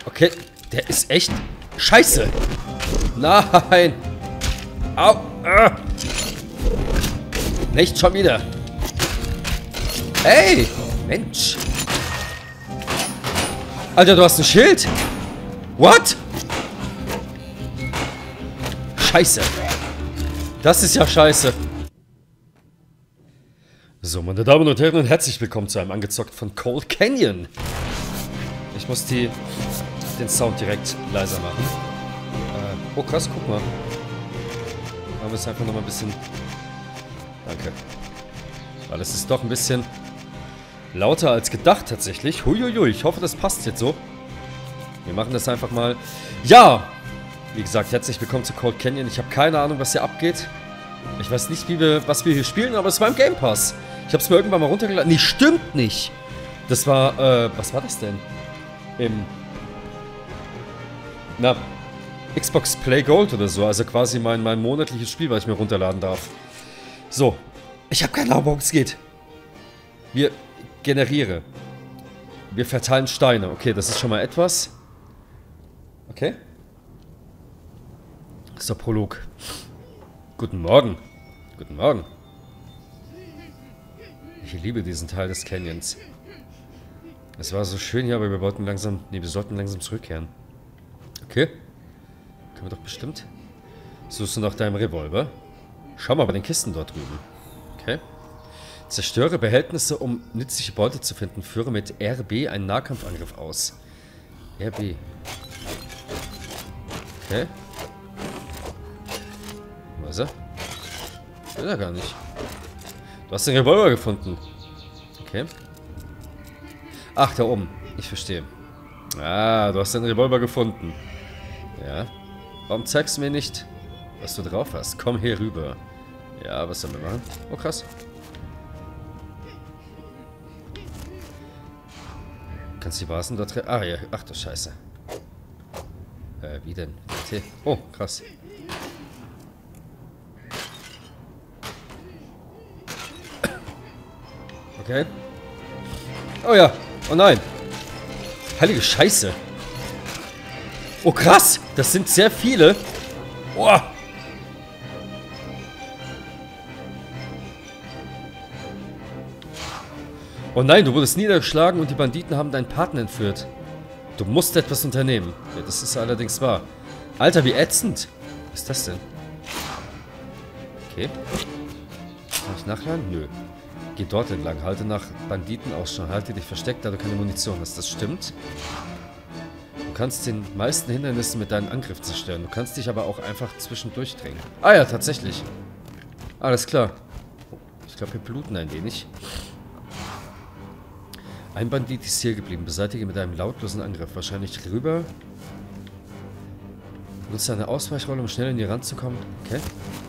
Okay, der ist echt scheiße. Nein. Au. Nicht schon wieder. Ey, Mensch. Alter, du hast ein Schild? What? Scheiße. Das ist ja scheiße. So, meine Damen und Herren, und herzlich willkommen zu einem angezockt von Cold Canyon. Ich muss den Sound direkt leiser machen. Oh krass, guck mal. Machen wir es einfach nochmal ein bisschen... Danke. Weil es ist doch ein bisschen lauter als gedacht tatsächlich. Huiuiui, ich hoffe, das passt jetzt so. Wir machen das einfach mal. Ja! Wie gesagt, herzlich willkommen zu Cold Canyon. Ich habe keine Ahnung, was hier abgeht. Ich weiß nicht, was wir hier spielen, aber es war im Game Pass. Ich habe es mir irgendwann mal runtergeladen. Nee, stimmt nicht. Das war, was war das denn? Xbox Play Gold oder so. Also quasi mein monatliches Spiel, was ich mir runterladen darf. So. Ich habe keine Ahnung, worum es geht. Wir generieren. Wir verteilen Steine. Okay, das ist schon mal etwas. Okay. Das ist der Prolog. Guten Morgen. Guten Morgen. Ich liebe diesen Teil des Canyons. Es war so schön hier, aber wir sollten langsam zurückkehren. Okay. Können wir doch bestimmt. Suchst du nach deinem Revolver? Schau mal bei den Kisten dort drüben. Okay. Zerstöre Behältnisse, um nützliche Beute zu finden. Führe mit RB einen Nahkampfangriff aus. RB. Okay. Wo ist er? Will er gar nicht. Du hast den Revolver gefunden. Okay. Ach, da oben. Ich verstehe. Ah, du hast den Revolver gefunden. Ja. Warum zeigst du mir nicht, was du drauf hast? Komm hier rüber. Ja, was sollen wir machen? Oh, krass. Kannst du die Vasen dort... Ah, ja. Ach du Scheiße. Wie denn? Okay. Oh, krass. Okay. Oh ja. Oh nein. Heilige Scheiße. Oh krass. Das sind sehr viele. Oh. Oh nein, du wurdest niedergeschlagen und die Banditen haben deinen Partner entführt. Du musst etwas unternehmen. Ja, das ist allerdings wahr. Alter, wie ätzend. Was ist das denn? Okay. Kann ich nachladen? Nö. Geh dort entlang. Halte nach Banditen Ausschau. Halte dich versteckt, da du keine Munition hast. Das stimmt. Du kannst den meisten Hindernissen mit deinem Angriff zerstören. Du kannst dich aber auch einfach zwischendurch drängen. Ah ja, tatsächlich. Alles klar. Ich glaube, wir bluten ein wenig. Ein Bandit ist hier geblieben. Beseitige mit einem lautlosen Angriff. Wahrscheinlich rüber. Nutze eine Ausweichrolle, um schnell in die Rand zu kommen. Okay.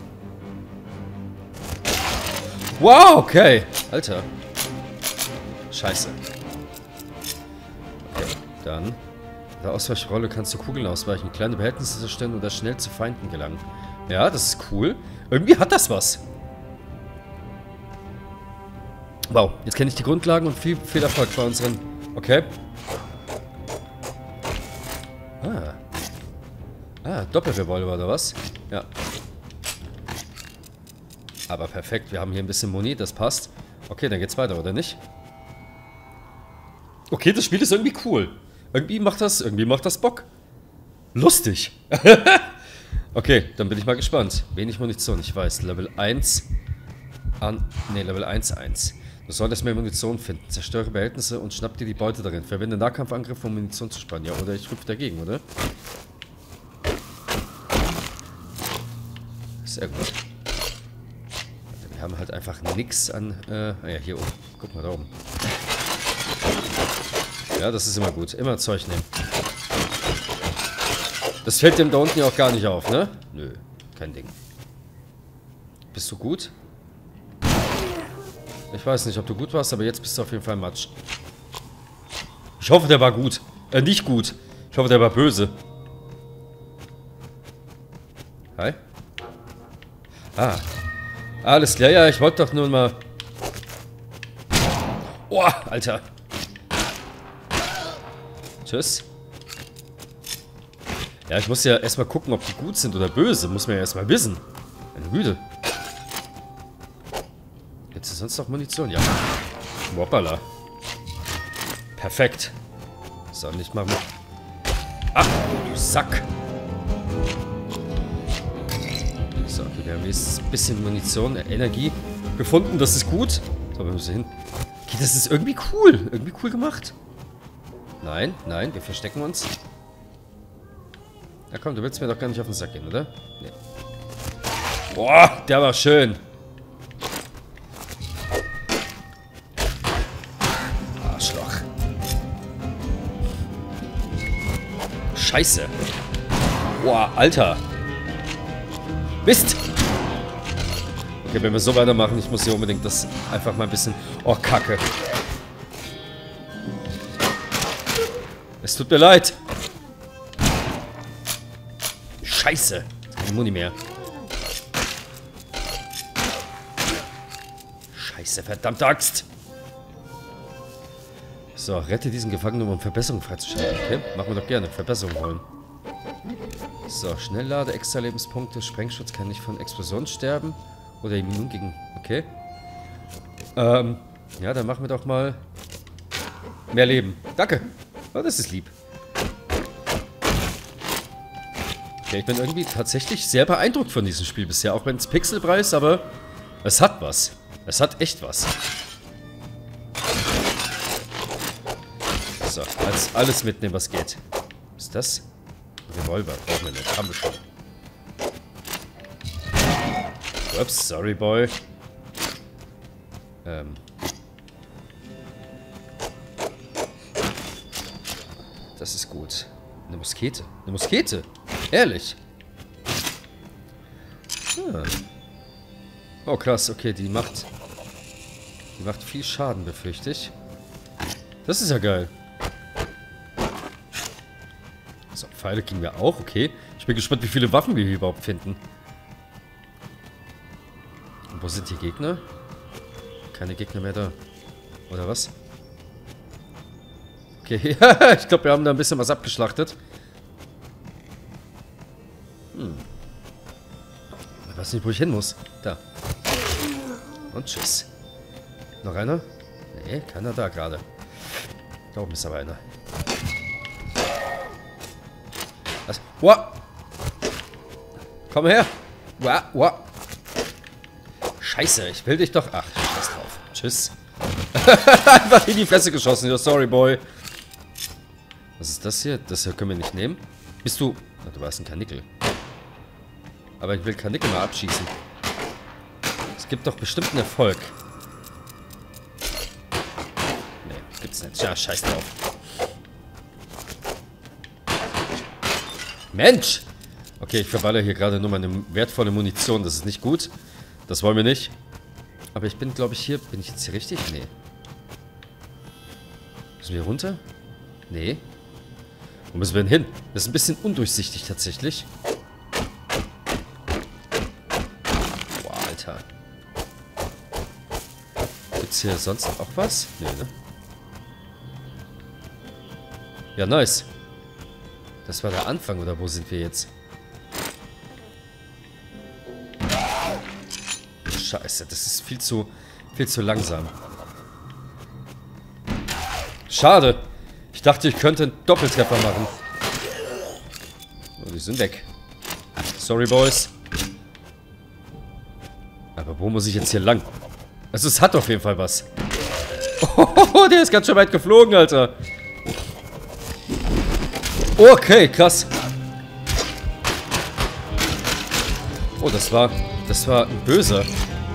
Wow, okay. Alter. Scheiße. Okay, dann. Mit der Ausweichrolle kannst du Kugeln ausweichen, kleine Behältnisse zerstören oder schnell zu Feinden gelangen. Ja, das ist cool. Irgendwie hat das was. Wow, jetzt kenne ich die Grundlagen und viel Erfolg bei unseren... Okay. Doppelrevolver oder was? Ja. Aber perfekt, wir haben hier ein bisschen Muni, das passt. Okay, dann geht's weiter, oder nicht? Okay, das Spiel ist irgendwie cool. Irgendwie macht das Bock. Lustig. Okay, dann bin ich mal gespannt. Wenig Munition, ich weiß. Level 1 an... Ne, Level 1. Du solltest mehr Munition finden. Zerstöre Behältnisse und schnapp dir die Beute darin. Verwende Nahkampfangriff, um Munition zu sparen. Ja, oder ich rüpfe dagegen, oder? Sehr gut. Wir haben halt einfach nix an... ja, hier oben. Guck mal da oben. Ja, das ist immer gut. Immer Zeug nehmen. Das fällt dem da unten ja auch gar nicht auf, ne? Nö, kein Ding. Bist du gut? Ich weiß nicht, ob du gut warst, aber jetzt bist du auf jeden Fall Matsch. Ich hoffe, der war gut. Nicht gut. Ich hoffe, der war böse. Hi. Ah. Alles klar, ja, ich wollte doch nur mal... Oh, Alter. Tschüss. Ja, ich muss ja erstmal gucken, ob die gut sind oder böse. Muss man ja erstmal wissen. Meine Güte. Gibt es sonst noch Munition? Ja. Hoppala. Perfekt. So, nicht mal... Ach, du Sack. So, okay, wir haben jetzt ein bisschen Munition, Energie gefunden. Das ist gut. So, wir müssen hin. Okay, das ist irgendwie cool. Irgendwie cool gemacht. Nein, nein, wir verstecken uns. Ja komm, du willst mir doch gar nicht auf den Sack gehen, oder? Nee. Boah, der war schön. Arschloch. Scheiße. Boah, Alter. Mist. Okay, wenn wir so weitermachen, ich muss hier unbedingt das einfach mal ein bisschen... Oh, Kacke. Es tut mir leid. Scheiße. Keine Muni mehr. Scheiße, verdammte Axt. So, rette diesen Gefangenen, um Verbesserung freizuschalten. Okay, machen wir doch gerne. Verbesserung holen. So, Schnelllade, extra Lebenspunkte. Sprengschutz kann nicht von Explosion sterben. Oder immun gegen... Okay. Ja, dann machen wir doch mal mehr Leben. Danke. Oh, das ist lieb. Okay, ich bin irgendwie tatsächlich sehr beeindruckt von diesem Spiel bisher. Auch wenn es Pixelbrei ist, aber es hat was. Es hat echt was. So, alles mitnehmen, was geht. Was ist das? Revolver. Brauchen wir nicht. Haben wir schon. Ups, sorry, boy. Das ist gut. Eine Muskete. Eine Muskete. Ehrlich. Ah. Oh, krass. Okay, die macht viel Schaden, befürchte ich. Das ist ja geil. So, Pfeile kriegen wir auch. Okay. Ich bin gespannt, wie viele Waffen wir hier überhaupt finden. Und wo sind die Gegner? Keine Gegner mehr da. Oder was? Okay, ich glaube, wir haben da ein bisschen was abgeschlachtet. Ich weiß nicht, wo ich hin muss. Da. Und tschüss. Noch einer? Nee, keiner da gerade. Da oben ist aber einer. Was? Wow. Komm her. Wow, wow. Scheiße, ich will dich doch... Ach, scheiß drauf. Tschüss. Einfach in die Fresse geschossen. Ja, sorry, boy. Was ist das hier? Das hier können wir nicht nehmen. Bist du... Ach, du warst ein Karnickel. Aber ich will Karnickel mal abschießen. Es gibt doch bestimmt einen Erfolg. Nee, gibt's nicht. Ja, scheiß drauf. Mensch! Okay, ich verballer hier gerade nur meine wertvolle Munition. Das ist nicht gut. Das wollen wir nicht. Aber ich bin, glaube ich, hier... Bin ich jetzt hier richtig? Nee. Müssen wir runter? Nee. Wo müssen wir denn hin? Das ist ein bisschen undurchsichtig tatsächlich. Boah, Alter. Gibt's hier sonst auch was? Nee, ne? Ja, nice. Das war der Anfang, oder wo sind wir jetzt? Scheiße, das ist viel zu langsam. Schade. Ich dachte, ich könnte einen Doppeltreffer machen. Oh, die sind weg. Sorry, Boys. Aber wo muss ich jetzt hier lang? Also, es hat auf jeden Fall was. Oh, der ist ganz schön weit geflogen, Alter. Okay, krass. Oh, das war ein Böser.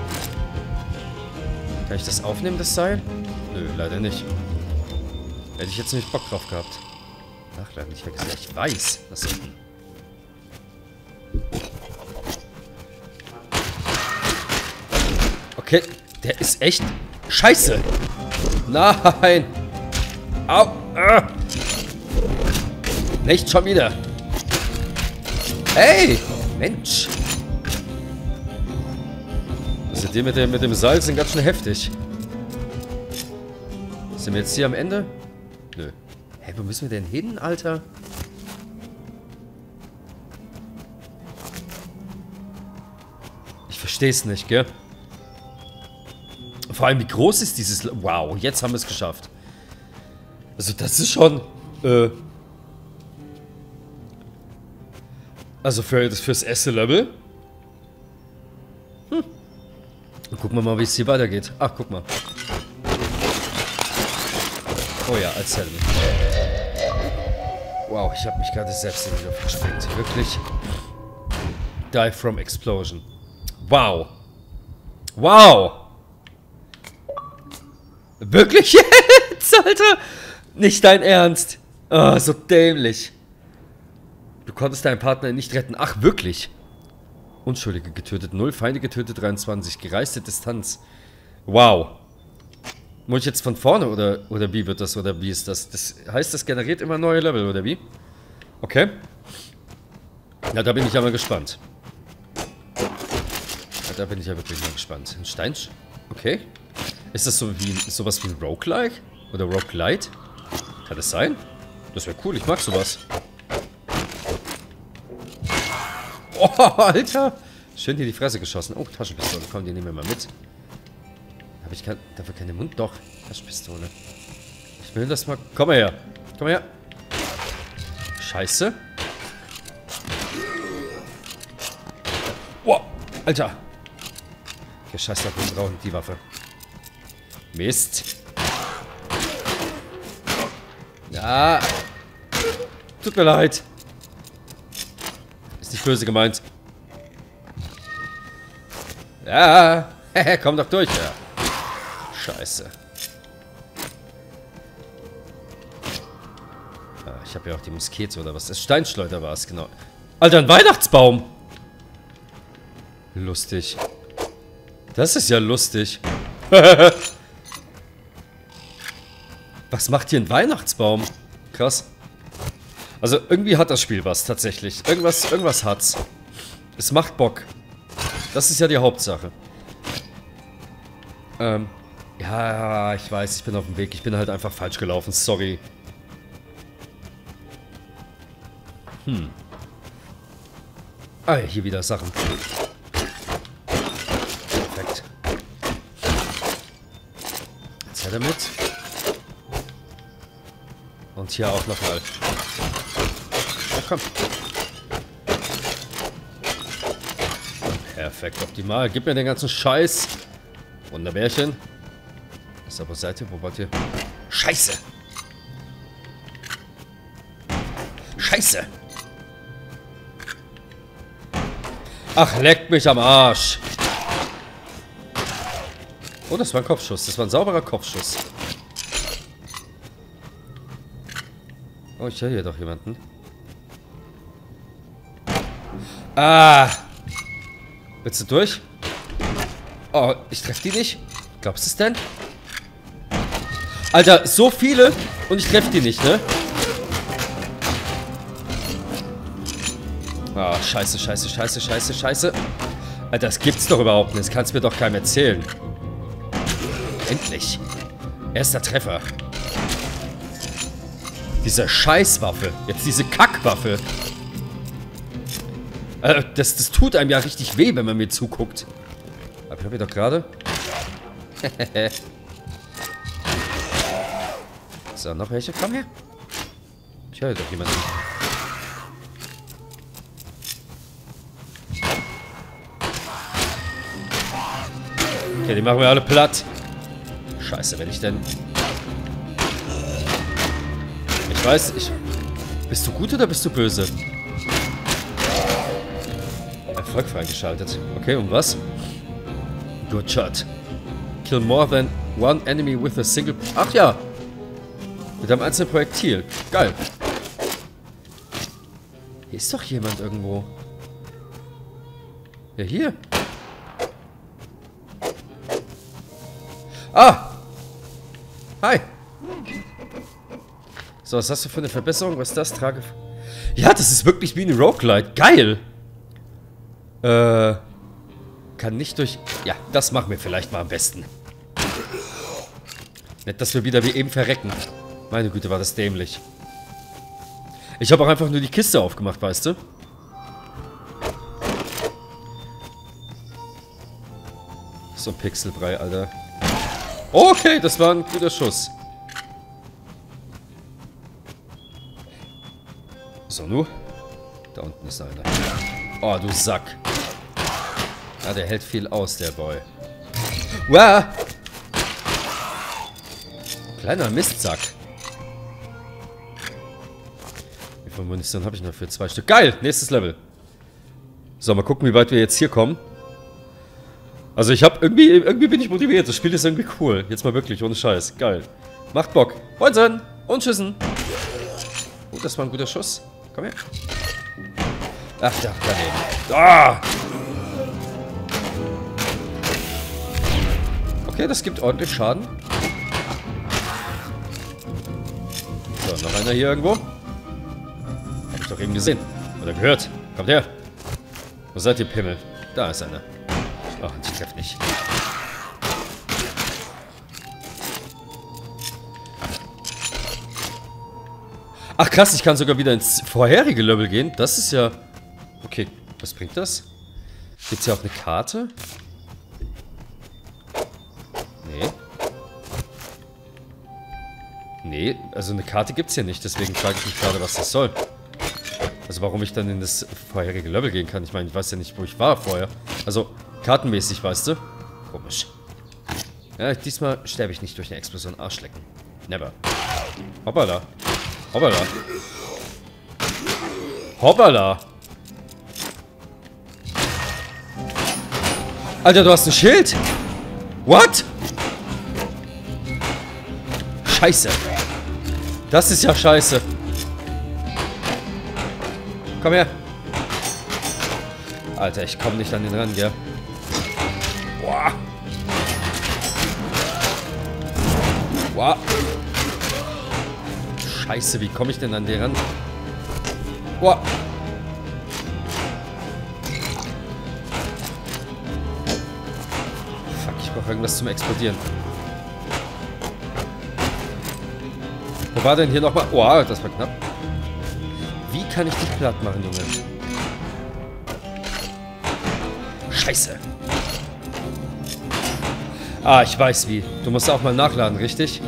Kann ich das aufnehmen, das Seil? Nö, leider nicht. Hätte ich jetzt nicht Bock drauf gehabt. Ach, leider nicht vergessen. Ich weiß. Was ist denn? Okay, der ist echt scheiße. Nein. Au. Nicht schon wieder. Hey, Mensch. Also die mit dem Seil sind ganz schön heftig. Sind wir jetzt hier am Ende? Nö. Hä, wo müssen wir denn hin, Alter? versteh's nicht, gell? Vor allem, wie groß ist dieses... Wow, jetzt haben wir es geschafft. Also, das ist schon... Also, fürs erste Level... Gucken wir mal, wie es hier weitergeht. Ach, guck mal. Oh ja, erzähl mir. Wow, ich habe mich gerade selbst in die Luft gesprengt. Wirklich. Die from Explosion. Wow. Wow. Wirklich jetzt, Alter? Nicht dein Ernst. Oh, so dämlich. Du konntest deinen Partner nicht retten. Ach, wirklich? Unschuldige getötet 0, Feinde getötet 23, gereiste Distanz. Wow. Muss ich jetzt von vorne oder wie wird das oder wie ist das? Das heißt, das generiert immer neue Level oder wie? Okay. Na, da bin ich ja mal gespannt. Ja, da bin ich ja wirklich mal gespannt. Ein Stein... Okay. Ist das so wie sowas wie ein Roguelike? Oder Roguelite? Kann das sein? Das wäre cool, ich mag sowas. Oh, Alter! Schön dir die Fresse geschossen. Oh, Taschenpistole. Komm, die nehmen wir mal mit. Habe ich dafür keinen Mund? Doch, Taschenpistole. Ich will das mal... Komm mal her. Komm her. Scheiße. Wow, Alter. Der Scheiß da wir brauchen die Waffe. Mist. Ja. Tut mir leid. Ist nicht böse gemeint. Ja. Komm doch durch, ja. Scheiße. Ah, ich habe ja auch die Muskete oder was. Das Steinschleuder war es, genau. Alter, ein Weihnachtsbaum. Lustig. Das ist ja lustig. Was macht hier ein Weihnachtsbaum? Krass. Also irgendwie hat das Spiel was, tatsächlich. Irgendwas hat's. Es macht Bock. Das ist ja die Hauptsache. Ja, ich weiß, ich bin auf dem Weg. Ich bin halt einfach falsch gelaufen. Sorry. Ah, hier wieder Sachen. Perfekt. Jetzt her damit. Und hier auch nochmal. Ja, komm. Perfekt, optimal. Gib mir den ganzen Scheiß. Wunderbärchen. Ist aber Seite, wo wart ihr? Scheiße! Scheiße! Ach, leckt mich am Arsch! Oh, das war ein Kopfschuss. Das war ein sauberer Kopfschuss. Oh, ich höre hier doch jemanden. Ah! Willst du durch? Oh, ich treffe die nicht. Glaubst du es denn? Alter, so viele und ich treffe die nicht, ne? Ah, scheiße, scheiße, scheiße, scheiße, scheiße. Alter, das gibt's doch überhaupt nicht. Das kannst mir doch keinem erzählen. Endlich. Erster Treffer. Diese Scheißwaffe. Jetzt diese Kackwaffe. Das tut einem ja richtig weh, wenn man mir zuguckt. Aber ich hab ich doch gerade. So, noch welche? Komm her. Ich höre doch jemanden. Okay, die machen wir alle platt. Scheiße, wenn ich denn... Ich weiß, Bist du gut oder bist du böse? Erfolg freigeschaltet. Okay, und was? Good shot. Kill more than one enemy with a single... Ach ja! Mit einem einzelnen Projektil. Geil. Hier ist doch jemand irgendwo. Ja, hier. Ah! Hi! So, was hast du für eine Verbesserung? Was ist das? Trage... Ja, das ist wirklich wie ein Roguelite. Geil! Kann nicht durch... Ja, das machen wir vielleicht mal am besten. Nicht, dass wir wieder wie eben verrecken. Meine Güte, war das dämlich. Ich habe auch einfach nur die Kiste aufgemacht, weißt du? So ein Pixelbrei, Alter. Okay, das war ein guter Schuss. So, nu. Da unten ist einer. Oh, du Sack. Ja, der hält viel aus, der Boy. Wow! Kleiner Mistsack. Wie viel Munition habe ich noch für 2 Stück? Geil! Nächstes Level. So, mal gucken, wie weit wir jetzt hier kommen. Also ich habe irgendwie bin ich motiviert. Das Spiel ist irgendwie cool. Jetzt mal wirklich, ohne Scheiß. Geil. Macht Bock. Moinsen und Tschüssen. Oh, das war ein guter Schuss. Komm her. Ach, da, daneben. Ah! Okay, das gibt ordentlich Schaden. So, noch einer hier irgendwo. Hab ich doch eben gesehen. Oder gehört. Kommt her. Wo seid ihr, Pimmel? Da ist einer. Ach, ich treffe nicht. Ach krass, ich kann sogar wieder ins vorherige Level gehen. Das ist ja... Okay, was bringt das? Gibt's hier auch eine Karte? Nee. Nee, also eine Karte gibt's hier nicht. Deswegen frage ich mich gerade, was das soll. Also warum ich dann in das vorherige Level gehen kann. Ich meine, ich weiß ja nicht, wo ich war vorher. Also, kartenmäßig, weißt du? Komisch. Ja, diesmal sterbe ich nicht durch eine Explosion. Arschlecken. Never. Hoppala. Hoppala. Hoppala. Alter, du hast ein Schild? What? Scheiße. Das ist ja scheiße. Komm her. Alter, ich komme nicht an den ran, gell? Boah. Boah. Scheiße, wie komme ich denn an den ran? Boah. Fuck, ich brauche irgendwas zum Explodieren. Wo war denn hier nochmal? Boah, das war knapp. Wie kann ich dich platt machen, Junge? Scheiße. Ah, ich weiß wie. Du musst auch mal nachladen, richtig?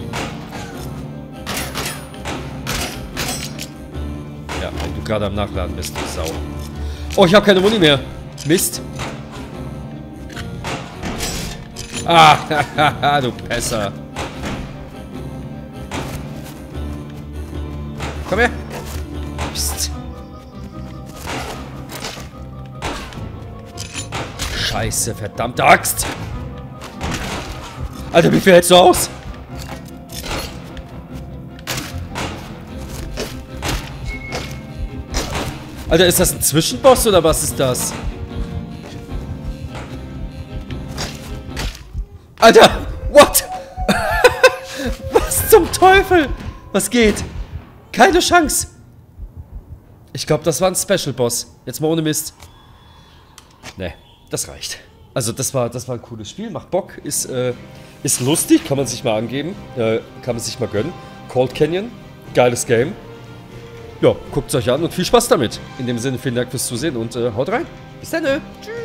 Ja, wenn du gerade am Nachladen bist, du Sau. Oh, ich habe keine Muni mehr. Mist. Ah, du Pässer. Komm her. Psst. Scheiße, verdammte Axt. Alter, wie viel hältst du aus? Alter, ist das ein Zwischenboss oder was ist das? Alter, what? Was zum Teufel? Was geht? Keine Chance. Ich glaube, das war ein Special-Boss. Jetzt mal ohne Mist. Ne, das reicht. Also das war ein cooles Spiel, macht Bock, ist lustig, kann man sich mal angeben, kann man sich mal gönnen. Cold Canyon, geiles Game. Ja, guckt es euch an und viel Spaß damit. In dem Sinne, vielen Dank fürs Zusehen und haut rein. Bis dann. Tschüss.